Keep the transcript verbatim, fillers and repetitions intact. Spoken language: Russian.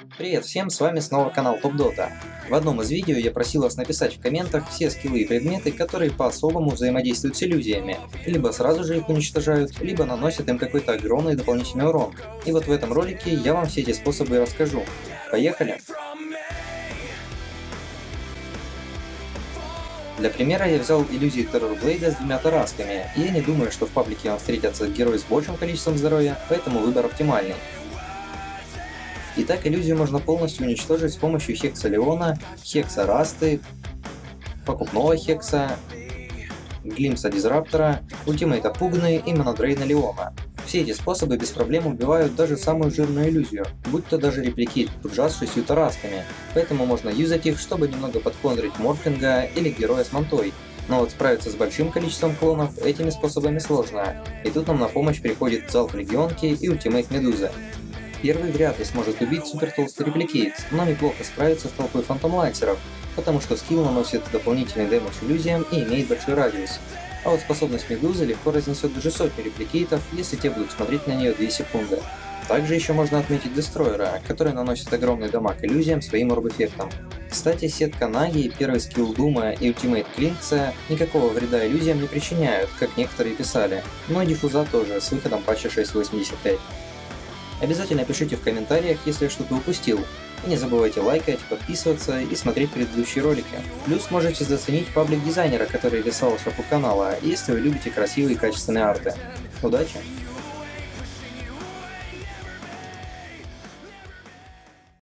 Привет всем, с вами снова канал Топ Дота. В одном из видео я просил вас написать в комментах все скиллы и предметы, которые по-особому взаимодействуют с иллюзиями, либо сразу же их уничтожают, либо наносят им какой-то огромный дополнительный урон. И вот в этом ролике я вам все эти способы и расскажу. Поехали! Для примера я взял иллюзию Террорблейда с двумя тарасками, и я не думаю, что в паблике вам встретятся герои с большим количеством здоровья, поэтому выбор оптимальный. Итак, иллюзию можно полностью уничтожить с помощью Хекса Леона, Хекса Расты, покупного Хекса, Глимпса Дизраптора, Ультимейта Пугны и Монодрейна Леона. Все эти способы без проблем убивают даже самую жирную иллюзию, будь то даже репликейт Пуджа с шестью тарасками, поэтому можно юзать их, чтобы немного подконтрить Морфлинга или героя с мантой. Но вот справиться с большим количеством клонов этими способами сложно, и тут нам на помощь приходит залп Легионки и Ультимейт Медузы. Первый вряд ли сможет убить супер толстый репликейт, но неплохо справится с толпой фантомлайцеров, потому что скилл наносит дополнительный дэмэдж иллюзиям и имеет большой радиус. А вот способность Медузы легко разнесет даже сотню репликейтов, если те будут смотреть на нее две секунды. Также еще можно отметить Дестройера, который наносит огромный дамаг иллюзиям своим орб-эффектом. Кстати, сетка Наги, первый скилл Дума и ультимейт Клинкса никакого вреда иллюзиям не причиняют, как некоторые писали, но и диффуза тоже с выходом патча шесть точка восемьдесят пять. Обязательно пишите в комментариях, если я что-то упустил. И не забывайте лайкать, подписываться и смотреть предыдущие ролики. Плюс можете заценить паблик дизайнера, который рисовал шапку канала, если вы любите красивые и качественные арты. Удачи!